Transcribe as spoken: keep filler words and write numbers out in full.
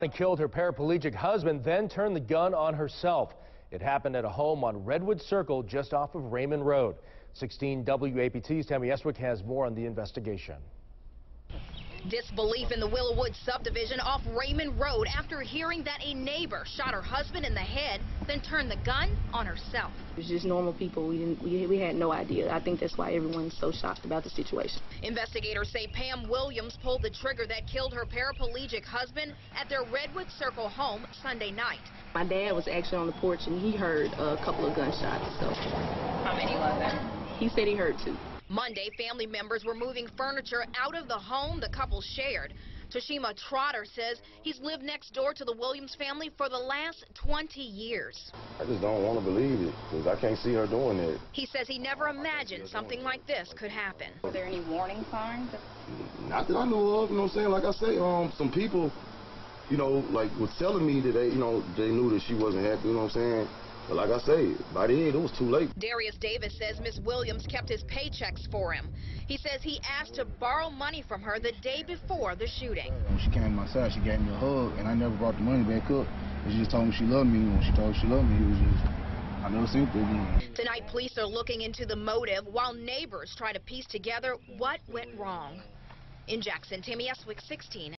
They killed her paraplegic husband, then turned the gun on herself. It happened at a home on Redwood Circle just off of Raymond Road. sixteen W A P T's Tammy Eswick has more on the investigation. Disbelief in the Willowwood subdivision off Raymond Road after hearing that a neighbor shot her husband in the head, then turned the gun on herself. It was just normal people. We didn't. We, we had no idea. I think that's why everyone's so shocked about the situation. Investigators say Pam Williams pulled the trigger that killed her paraplegic husband at their Redwood Circle home Sunday night. My dad was actually on the porch and he heard a couple of gunshots. So, how many was there? He said he heard two. Monday, family members were moving furniture out of the home the couple shared. Toshima Trotter says he's lived next door to the Williams family for the last twenty years. I just don't want to believe it because I can't see her doing it. He says he never imagined something like this could happen. Were there any warning signs? Not that I know of, you know what I'm saying? Like I say, um, some people, you know, like was telling me that they, you know, they knew that she wasn't happy, you know what I'm saying? But like I say, by the end, it was too late. Darius Davis says Miss Williams kept his paychecks for him. He says he asked to borrow money from her the day before the shooting. When she came to my side, she gave me a hug, and I never brought the money back up. She just told me she loved me. When she told me she loved me, it was just, I never seen it again. Tonight, police are looking into the motive while neighbors try to piece together what went wrong. In Jackson, Tammy Eswick, sixteen.